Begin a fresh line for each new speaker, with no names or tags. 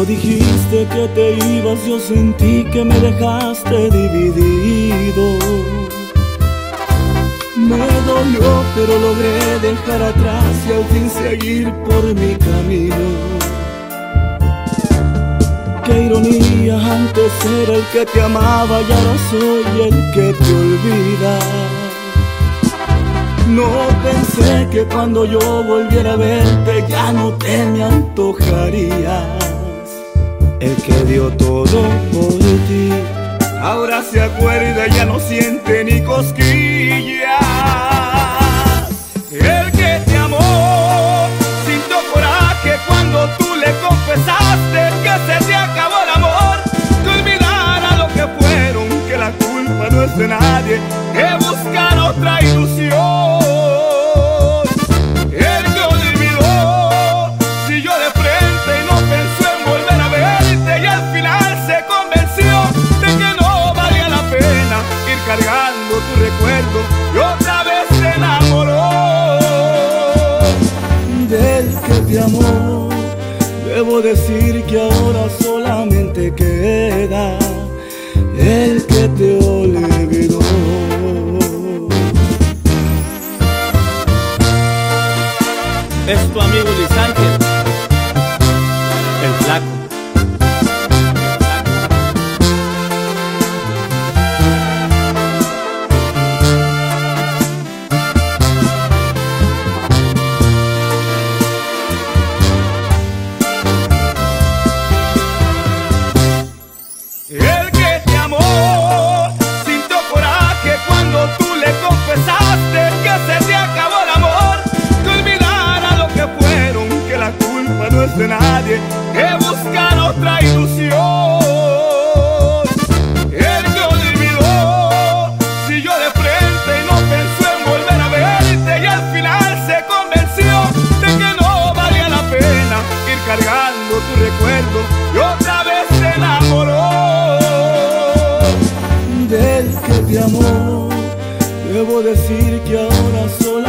Cuando dijiste que te ibas, yo sentí que me dejaste dividido. Me dolió, pero logré dejar atrás y al fin seguir por mi camino. Qué ironía, antes era el que te amaba y ahora soy el que te olvida. No pensé que cuando yo volviera a verte ya no te me antojarías. El que dio todo por ti ahora se acuerda y ya no siente ni cosquillas. El que te amó sintió coraje cuando tú le confesaste que se te acabó el amor, que olvidara lo que fueron, que la culpa no es de nadie, que buscar otra ilusión. El que olvidó siguió de frente y no pensó en volver a verte, y al final se convenció de que no valía la pena ir cargando tu recuerdo y otra vez se enamoró. Del que te amó, debo decir que ahora solamente queda el que te olvidó.
Es tu amigo Luis Ángel, el flaco.
El que te amó sintió coraje cuando tú le confesaste que se te acabó el amor, que olvidara lo que fueron, que la culpa no es de nadie, que buscar otra ilusión. El que olvidó siguió de frente y no pensó en volver a verte, y al final se convenció de que no valía la pena ir cargando tu recuerdo y otra vez se enamoró. Del que te amó, debo decir que ahora soy